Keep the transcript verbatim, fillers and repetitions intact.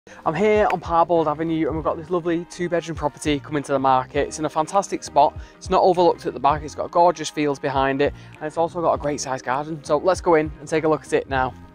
I'm here on Parbold Avenue and we've got this lovely two bedroom property coming to the market. It's in a fantastic spot. It's not overlooked at the back. It's got gorgeous fields behind it and it's also got a great sized garden. So let's go in and take a look at it now.